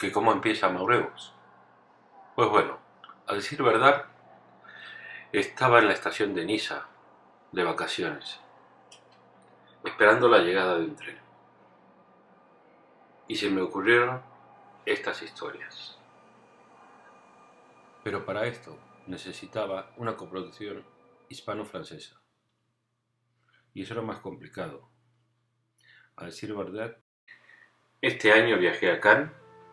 ¿Que cómo empieza Amorós? Pues bueno, a decir verdad, estaba en la estación de Niza, de vacaciones, esperando la llegada de un tren. Y se me ocurrieron estas historias. Pero para esto necesitaba una coproducción hispano-francesa. Y eso era más complicado. A decir verdad, este año viajé a Cannes,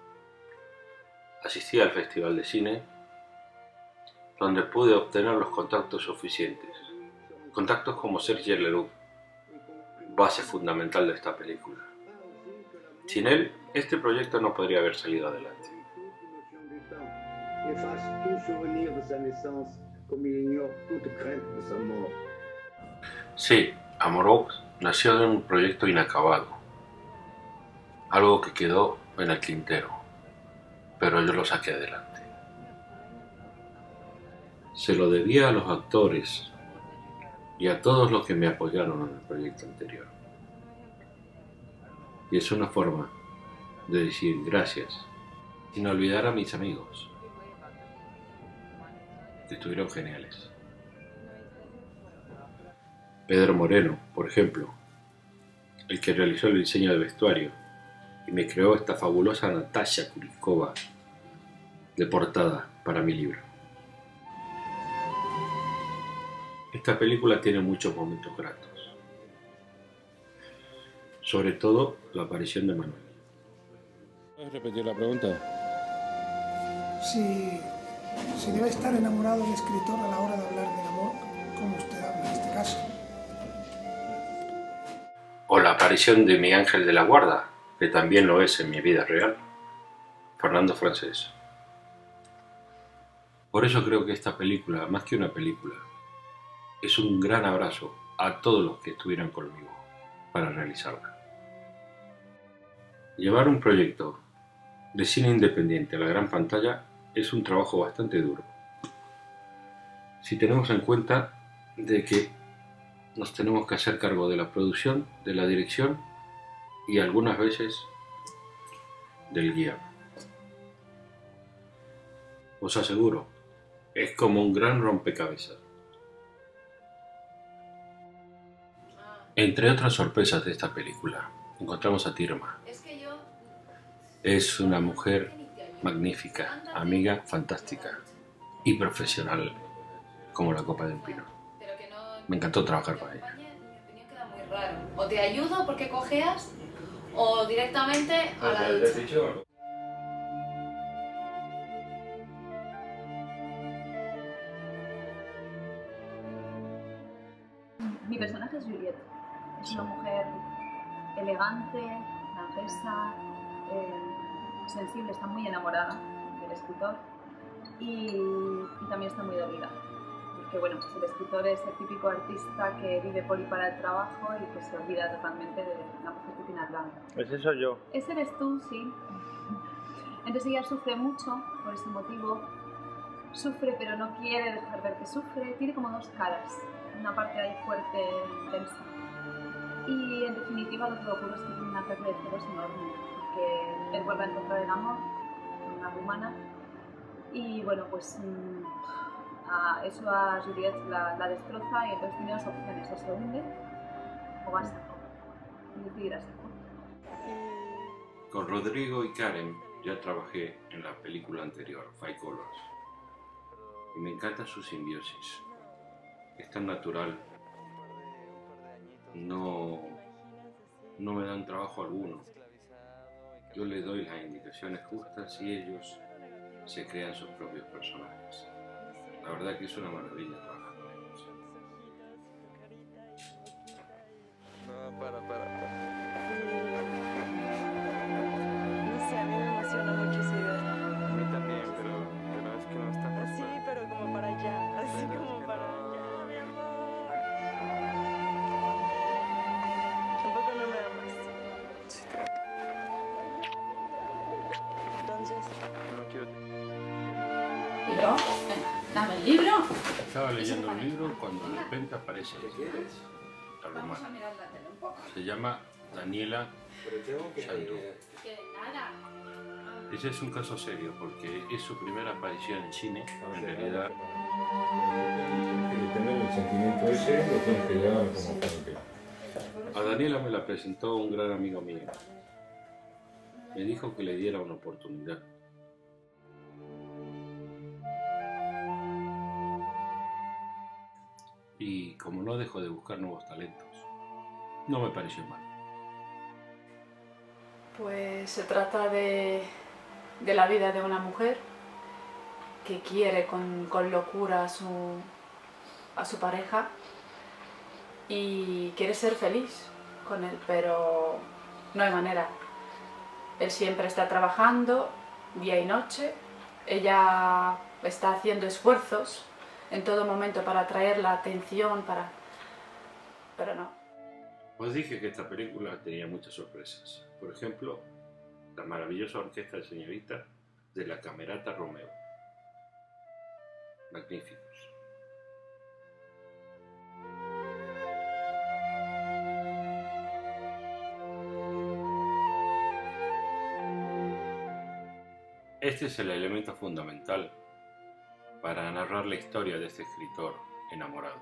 asistí al Festival de Cine, donde pude obtener los contactos suficientes. Contactos como Serge Leroux, base fundamental de esta película. Sin él, este proyecto no podría haber salido adelante. Sí, Amorós nació de un proyecto inacabado, algo que quedó en el tintero, pero yo lo saqué adelante. Se lo debía a los actores y a todos los que me apoyaron en el proyecto anterior. Y es una forma de decir gracias, sin olvidar a mis amigos, que estuvieron geniales. Pedro Moreno, por ejemplo, el que realizó el diseño del vestuario y me creó esta fabulosa Natasha Kurikova de portada para mi libro. Esta película tiene muchos momentos gratos, sobre todo la aparición de Manuel. ¿Puedes repetir la pregunta? Si debe estar enamorado del escritor a la hora de hablar del amor, como usted habla en este caso. O la aparición de mi ángel de la guarda, que también lo es en mi vida real, Fernando Francés. Por eso creo que esta película, más que una película, es un gran abrazo a todos los que estuvieron conmigo para realizarla. Llevar un proyecto de cine independiente a la gran pantalla es un trabajo bastante duro. Si tenemos en cuenta de que nos tenemos que hacer cargo de la producción, de la dirección y algunas veces del guión. Os aseguro, es como un gran rompecabezas. Entre otras sorpresas de esta película, encontramos a Tirma. Es una mujer magnífica, amiga fantástica y profesional como la copa de un pino. Me encantó trabajar con ella. O te ayudo porque cojeas o directamente a la ducha. Mi personaje es Juliette. Es una mujer elegante, francesa, sensible, está muy enamorada del escritor y también está muy dolida. Porque bueno, pues el escritor es el típico artista que vive por y para el trabajo y que se olvida totalmente de la mujer que tiene al lado. ¿Ese soy yo? Ese eres tú, sí. Entonces ella sufre mucho por ese motivo. Sufre pero no quiere dejar ver que sufre. Tiene como dos caras. Una parte ahí fuerte, intensa. Y en definitiva lo que ocurre es que tiene una pérdida de celos enorme. Porque él vuelve a encontrar el amor con una rumana. Y bueno, pues eso a Juliette la destroza y entonces tiene dos opciones. O se hunde o va a saco. Y decidirá saco. Con Rodrigo y Karen ya trabajé en la película anterior, Five Colors. Y me encanta su simbiosis. Es tan natural. No me dan trabajo alguno. Yo les doy las indicaciones justas y ellos se crean sus propios personajes. La verdad que es una maravilla trabajar con ellos. No, para. No sé, a mí me emociona mucho esa idea. A mí también, pero es que no está fácil. Así, pero como para allá, así como para allá, mi amor. Tampoco no me amas. Sí. Entonces, No quiero. ¿Libro? Venga, dame el libro. Estaba leyendo un libro cuando de repente aparece la Vamos a rumana. mirar la tele un poco. Se llama Daniela Shandru. Que nada. Ese es un caso serio porque es su primera aparición en cine. En realidad, tener el sentimiento ese lo tengo que llevar como parte. a Daniela me la presentó un gran amigo mío. Me dijo que le diera una oportunidad. Y como no dejo de buscar nuevos talentos, no me pareció mal. Pues se trata de la vida de una mujer que quiere con locura a su pareja y quiere ser feliz con él, pero no hay manera. Él siempre está trabajando día y noche, ella está haciendo esfuerzos en todo momento para atraer la atención, pero no. Os dije que esta película tenía muchas sorpresas. Por ejemplo, la maravillosa orquesta de señorita de la Camerata Romeo. Magníficos. Este es el elemento fundamental para narrar la historia de este escritor enamorado.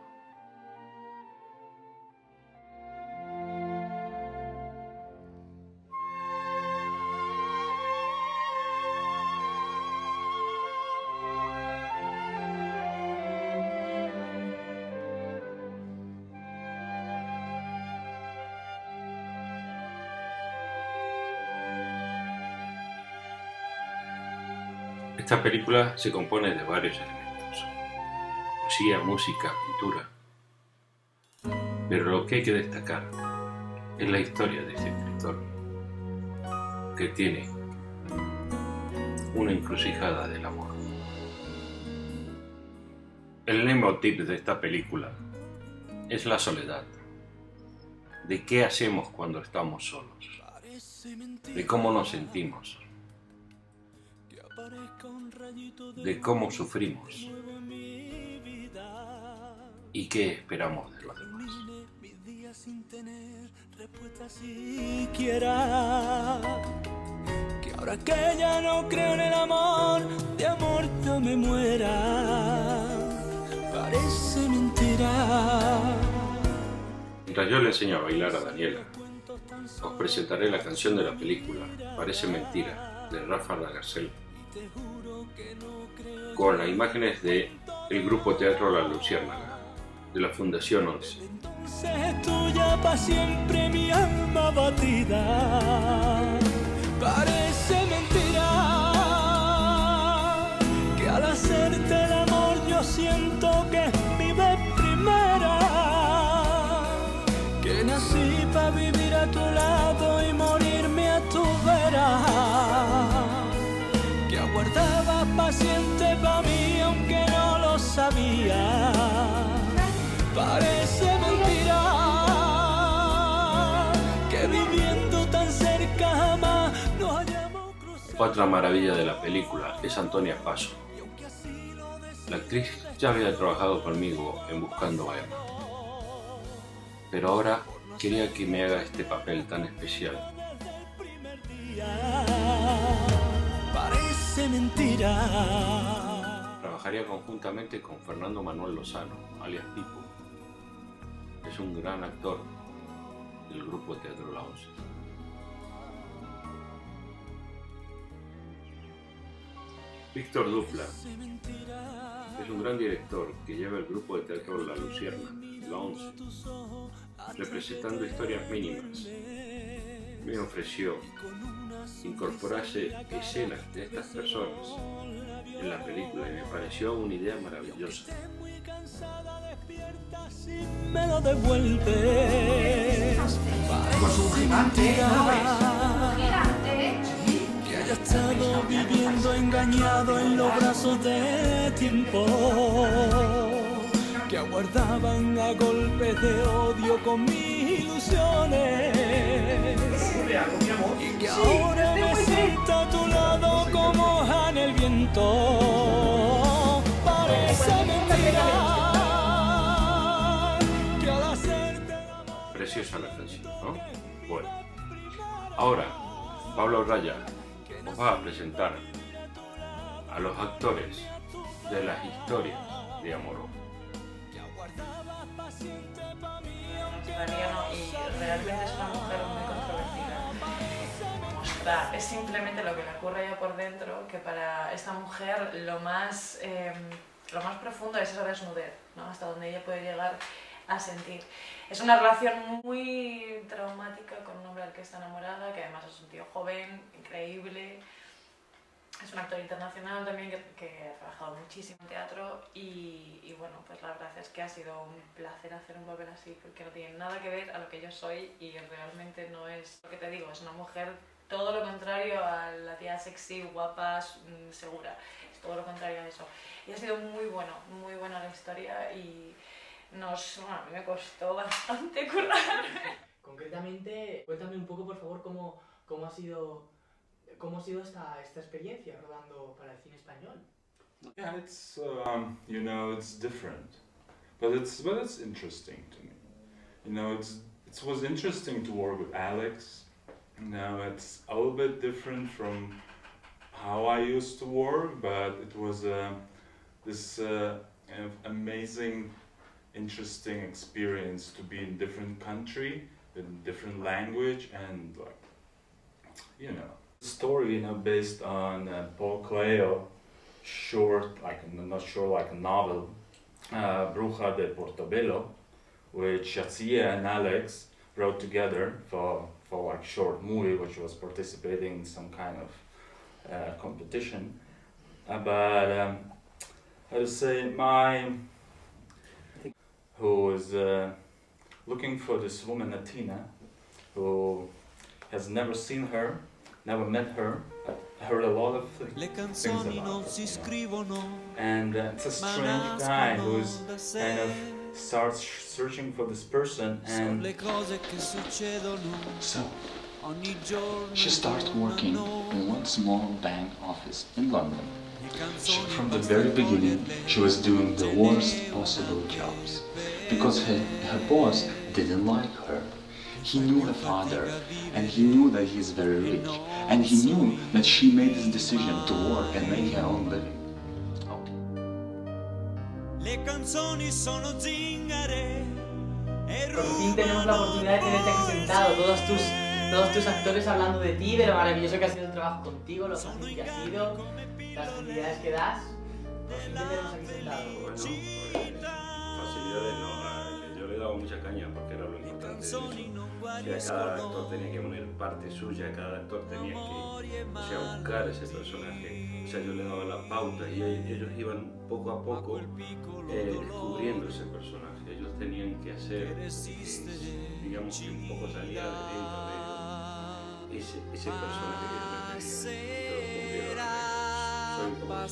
Esta película se compone de varios elementos: poesía, música, pintura. Pero lo que hay que destacar es la historia de este escritor, que tiene una encrucijada del amor. El leitmotiv de esta película es la soledad, de qué hacemos cuando estamos solos, de cómo nos sentimos, de cómo sufrimos y qué esperamos de los demás. Que ahora que ya no creo en el amor, de amor no me muera. Parece mentira. Mientras yo le enseño a bailar a Daniela, os presentaré la canción de la película Parece mentira, de Rafa Lagarcel, con las imágenes del grupo teatro La Luciérnaga, de la Fundación 11. Entonces es tuya para siempre mi alma batida. Parece mentira que al hacerte el amor yo siento que es mi vez primera, que nací para vivir a tu lado y morirme a tu vera, que aguardaba paciente para mí aunque no lo sabía. Parece mentira que viviendo tan cerca jamás nos hayamos cruzado. Otra maravilla de la película es Antonia Paso. La actriz ya había trabajado conmigo en Buscando a Emma, pero ahora quería que me haga este papel tan especial. Parece mentira. Trabajaría conjuntamente con Fernando Manuel Lozano, alias Pipo. Es un gran actor del grupo Teatro La 11. Víctor Dupla es un gran director que lleva el grupo de teatro La Luciérnaga, La 11, representando historias mínimas. Me ofreció incorporarse escenas de estas personas en la película y me pareció una idea maravillosa. Me lo devuelve. Pues un gigante, ¿no lo ves? Gigante. Que haya estado viviendo engañado en los brazos de tiempo, que aguardaban a golpes de odio con mis ilusiones, y que ahora me siento a tu lado como hoja en el viento. Parece mentira que al hacerte el amor. Preciosa la canción, ¿no? Bueno, ahora Pablo Raya os va a presentar a los actores de las historias de Amoró. Australiano, y realmente es una mujer muy controvertida. Mostrar, es simplemente lo que le ocurre ya por dentro, que para esta mujer lo más profundo es esa desnudez, ¿no? Hasta donde ella puede llegar a sentir. Es una relación muy traumática con un hombre al que está enamorada, que además es un tío joven, increíble. Es un actor internacional también que ha trabajado muchísimo en teatro y bueno, pues la verdad es que ha sido un placer hacer un papel así porque no tiene nada que ver a lo que yo soy y realmente no es lo que te digo, es una mujer todo lo contrario a la tía sexy, guapa, segura, es todo lo contrario a eso. Y ha sido muy buena la historia y bueno, a mí me costó bastante currar. Concretamente, cuéntame un poco por favor cómo ha sido esta experiencia rodando para el cine español. Yeah, it's you know, it's different, but it's interesting to me. You know, it was interesting to work with Alex. You know, it's a little bit different from how I used to work, but it was this amazing, interesting experience to be in different country, with different language, and like, you know. Story, you know, based on Paul Coelho short, like a novel, Bruja de Portobello, which Yatsia and Alex wrote together for like short movie, which was participating in some kind of competition. But how to say, who is looking for this woman Athena, who has never seen her. Never met her. I heard a lot of things about her, you know. And it's a strange guy who's kind of starts searching for this person, and so she starts working in one small bank office in London. From the very beginning, she was doing the worst possible jobs because her boss didn't like her. He knew her father, and he knew that he is very rich, and he knew that she made this decision to work and make her own living. Por fin tenemos la oportunidad de tenerte aquí sentado, todos tus actores hablando de ti, de lo maravilloso que ha sido el trabajo contigo, lo fácil que ha sido, las facilidades que das. Por fin te tenemos aquí sentado. Bueno, facilidades no, yo le he dado mucha caña porque era lo importante de eso. Cada actor tenía que poner parte suya, cada actor tenía que buscar ese personaje. O sea, yo le daba la pauta y ellos iban poco a poco descubriendo ese personaje. Ellos tenían que hacer, digamos, que un poco salía de dentro de ese personaje que yo les pedía. Soy un poco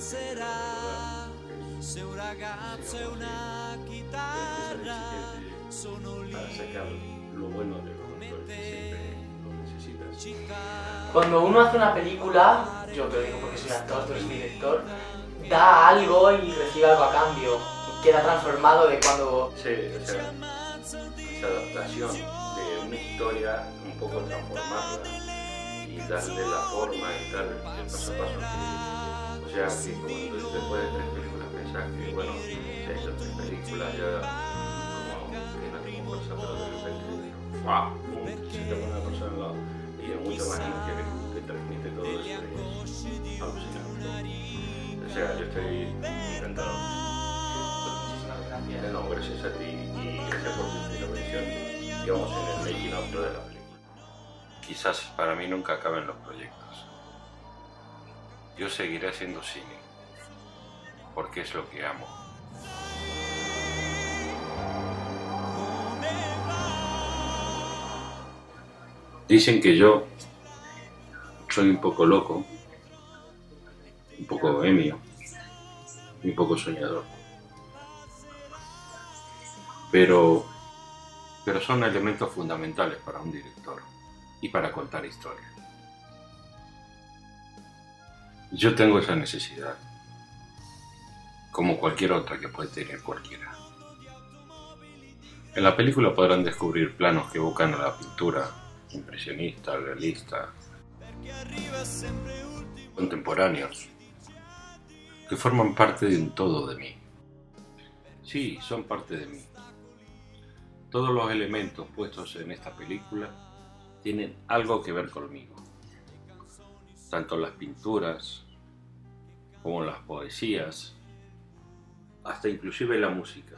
para sacar lo bueno de los actores que siempre lo necesitas. Cuando uno hace una película, yo te lo digo porque soy actor, tú eres director, da algo y recibe algo a cambio. Queda transformado de cuando... Sí, o sea, esa adaptación de una historia, un poco transformarla y darle la forma y dar el paso a paso. O sea, que cuando después de 3 películas pensás que, bueno, se han hecho 3 películas ya como que no tengo fuerza, pero de repente, se te pone una persona al lado y hay mucha más energía que transmite todo eso, es alucinante. O sea, yo estoy encantado. No, gracias a ti y gracias por tu intervención, digamos, en el making of de la película. Quizás para mí nunca acaben los proyectos. Yo seguiré haciendo cine, porque es lo que amo. Dicen que yo soy un poco loco, un poco bohemio y un poco soñador. Pero son elementos fundamentales para un director y para contar historias. Yo tengo esa necesidad, como cualquier otra que puede tener cualquiera. En la película podrán descubrir planos que evocan a la pintura impresionista, realista. contemporáneos, que forman parte de un todo de mí. Sí, son parte de mí. Todos los elementos puestos en esta película tienen algo que ver conmigo. Tanto las pinturas, como las poesías, hasta inclusive la música.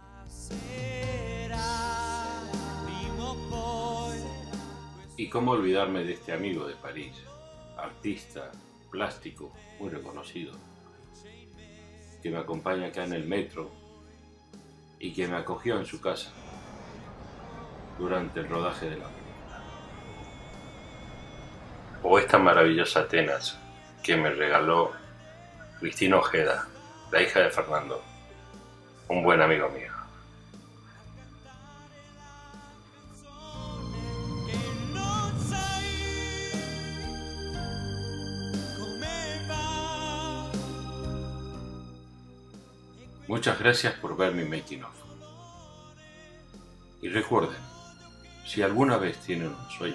Y cómo olvidarme de este amigo de París, artista, plástico, muy reconocido, que me acompaña acá en el metro y que me acogió en su casa durante el rodaje de la película. O esta maravillosa Atenas que me regaló Cristina Ojeda, la hija de Fernando, un buen amigo mío. Muchas gracias por ver mi making of. Y recuerden, si alguna vez tienen un sueño,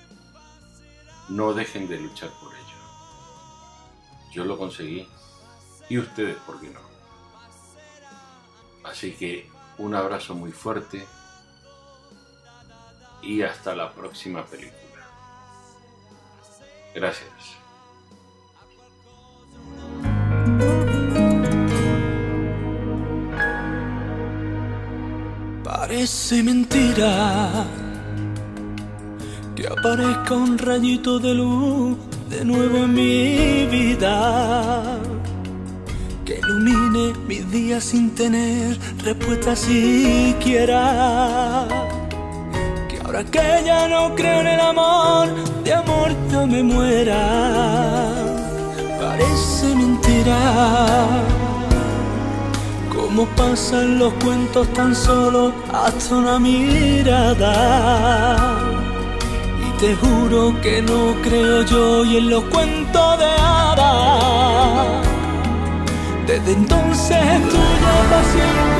no dejen de luchar por ello. Yo lo conseguí y ustedes, ¿por qué no? Así que un abrazo muy fuerte y hasta la próxima película. Gracias. Parece mentira que aparezca un rayito de luz de nuevo en mi vida, que ilumine mis días sin tener respuesta siquiera. Que ahora que ya no creo en el amor, de amor yo me muera. Parece mentira cómo pasan los cuentos tan solo hasta una mirada. Y te juro que no creo yo y en los cuentos de hadas. Desde entonces tú ya siempre.